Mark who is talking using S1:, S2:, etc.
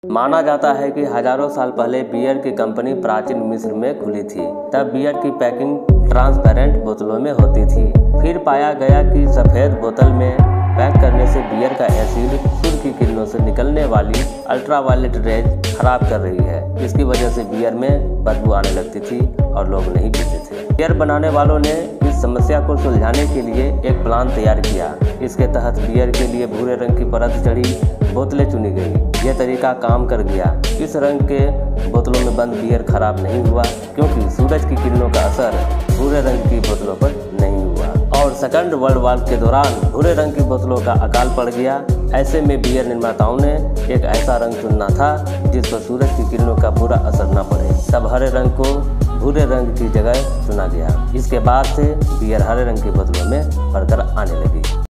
S1: माना जाता है कि हजारों साल पहले बियर की कंपनी प्राचीन मिस्र में खुली थी। तब बियर की पैकिंग ट्रांसपेरेंट बोतलों में होती थी। फिर पाया गया कि सफ़ेद बोतल में पैक करने से बियर का एसिड सूर्य की किरणों से निकलने वाली अल्ट्रावायलेट रेज खराब कर रही है। इसकी वजह से बियर में बदबू आने लगती थी और लोग नहीं पीते थे। बियर बनाने वालों ने इस समस्या को सुलझाने के लिए एक प्लान तैयार किया। इसके तहत बियर के लिए भूरे रंग की परत चढ़ी बोतलें चुनी गई। यह तरीका काम कर गया। इस रंग के बोतलों में बंद बियर खराब नहीं हुआ, क्योंकि सूरज की किरणों का असर भूरे रंग की बोतलों पर नहीं हुआ। और सेकंड वर्ल्ड वॉर के दौरान भूरे रंग की बोतलों का अकाल पड़ गया। ऐसे में बियर निर्माताओं ने एक ऐसा रंग चुनना था जिस पर सूरज की किरणों का बुरा असर न पड़े। तब हरे रंग को भूरे रंग की जगह चुना गया। इसके बाद से बियर हरे रंग की बोतलों में भरकर आने लगी।